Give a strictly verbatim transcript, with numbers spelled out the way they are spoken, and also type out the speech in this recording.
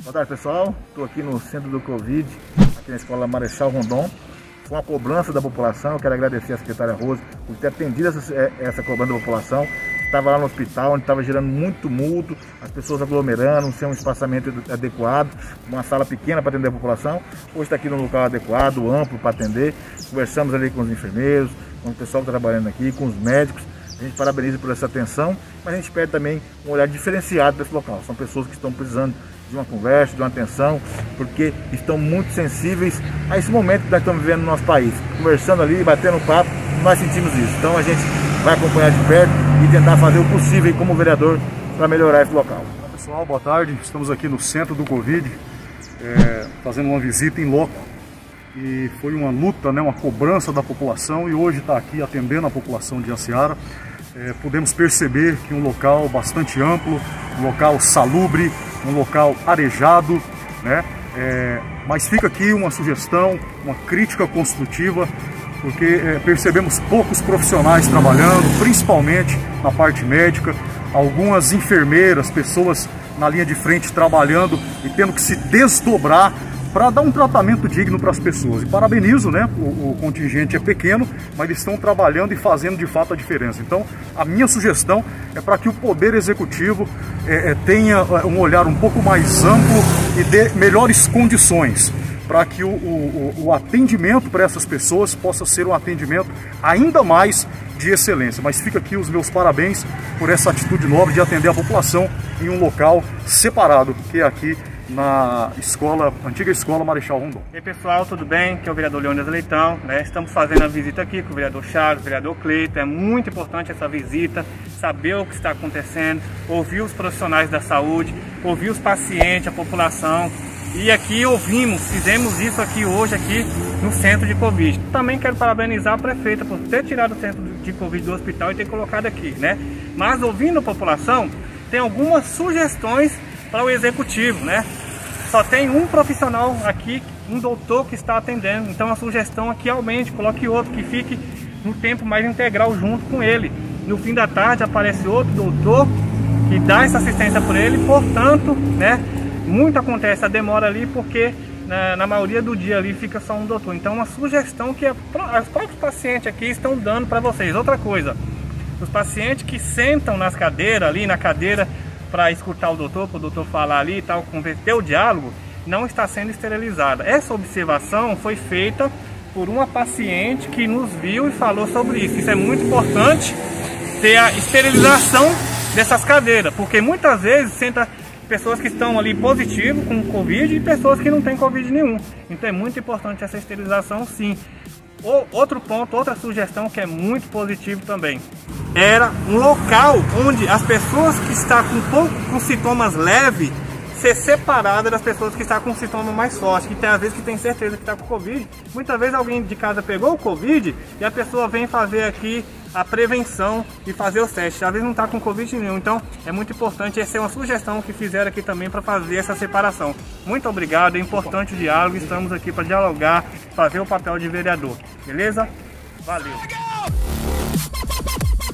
Boa tarde, pessoal. Estou aqui no centro do Covid, aqui na Escola Marechal Rondon. Foi uma cobrança da população. Eu quero agradecer a secretária Rose por ter atendido essa, essa cobrança da população. Estava lá no hospital, onde estava gerando muito tumulto, as pessoas aglomerando, sem um espaçamento adequado, uma sala pequena para atender a população. Hoje está aqui num local adequado, amplo para atender. Conversamos ali com os enfermeiros, com o pessoal que está trabalhando aqui, com os médicos. A gente parabeniza por essa atenção, mas a gente pede também um olhar diferenciado desse local. São pessoas que estão precisando de uma conversa, de uma atenção, porque estão muito sensíveis a esse momento que nós estamos vivendo no nosso país. Conversando ali, batendo papo, nós sentimos isso. Então a gente vai acompanhar de perto e tentar fazer o possível como vereador para melhorar esse local. Olá, pessoal, boa tarde. Estamos aqui no centro do Covid, é, fazendo uma visita em loco. E foi uma luta, né, uma cobrança da população, e hoje está aqui atendendo a população de Anciara. É, podemos perceber que um local bastante amplo, um local salubre, um local arejado, né? É, mas fica aqui uma sugestão, uma crítica construtiva, porque é, percebemos poucos profissionais trabalhando, principalmente na parte médica, algumas enfermeiras, pessoas na linha de frente trabalhando e tendo que se desdobrar para dar um tratamento digno para as pessoas. E parabenizo, né? O, o contingente é pequeno, mas eles estão trabalhando e fazendo de fato a diferença. Então, a minha sugestão é para que o Poder Executivo é, é, tenha um olhar um pouco mais amplo e dê melhores condições para que o, o, o atendimento para essas pessoas possa ser um atendimento ainda mais de excelência. Mas fica aqui os meus parabéns por essa atitude nobre de atender a população em um local separado, que é aqui na escola, antiga escola Marechal Rondon. E aí, pessoal, tudo bem? Aqui é o vereador Leônidas Leitão, né? Estamos fazendo a visita aqui com o vereador Charles, o vereador Cleiton. É muito importante essa visita, saber o que está acontecendo, ouvir os profissionais da saúde, ouvir os pacientes, a população. E aqui ouvimos, fizemos isso aqui hoje aqui no centro de Covid. Também quero parabenizar a prefeita por ter tirado o centro de Covid do hospital e ter colocado aqui, né? Mas ouvindo a população, tem algumas sugestões para o executivo, né? Só tem um profissional aqui, um doutor que está atendendo. Então a sugestão é que aumente, coloque outro, que fique no tempo mais integral junto com ele. No fim da tarde aparece outro doutor que dá essa assistência por ele. Portanto, né? Muito acontece a demora ali porque na, na maioria do dia ali fica só um doutor. Então uma sugestão que a, os próprios pacientes aqui estão dando para vocês. Outra coisa, os pacientes que sentam nas cadeiras ali na cadeira para escutar o doutor, para o doutor falar ali e tal, converter o diálogo, não está sendo esterilizada. Essa observação foi feita por uma paciente que nos viu e falou sobre isso. Isso é muito importante, ter a esterilização dessas cadeiras, porque muitas vezes senta pessoas que estão ali positivas com Covid e pessoas que não têm Covid nenhum. Então é muito importante essa esterilização, sim. O, outro ponto, outra sugestão que é muito positivo também, era um local onde as pessoas que estão com, pouco, com sintomas leves ser separadas das pessoas que estão com sintomas mais fortes, que tem às vezes que tem certeza que está com Covid. Muitas vezes alguém de casa pegou o Covid e a pessoa vem fazer aqui a prevenção e fazer os testes. Às vezes não está com Covid nenhum. Então é muito importante, essa é uma sugestão que fizeram aqui também para fazer essa separação. Muito obrigado, é importante o diálogo, estamos aqui para dialogar, fazer o papel de vereador. Beleza? Valeu!